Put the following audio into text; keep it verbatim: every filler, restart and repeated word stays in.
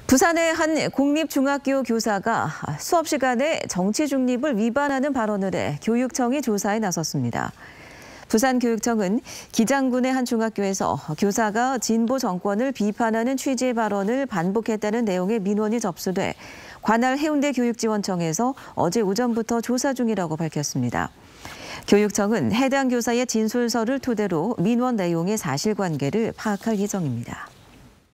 부산의 한 공립중학교 교사가 수업 시간에 정치 중립을 위반하는 발언을 해 교육청이 조사에 나섰습니다. 부산교육청은 기장군의 한 중학교에서 교사가 진보 정권을 비판하는 취지의 발언을 반복했다는 내용의 민원이 접수돼 관할 해운대교육지원청에서 어제 오전부터 조사 중이라고 밝혔습니다. 교육청은 해당 교사의 진술서를 토대로 민원 내용의 사실관계를 파악할 예정입니다.